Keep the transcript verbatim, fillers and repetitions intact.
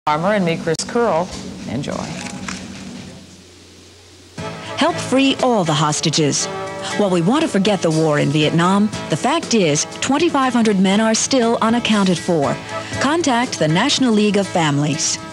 Farmer and me, Chris Curl. Enjoy. Help free all the hostages. While we want to forget the war in Vietnam, the fact is twenty-five hundred men are still unaccounted for. Contact the National League of Families.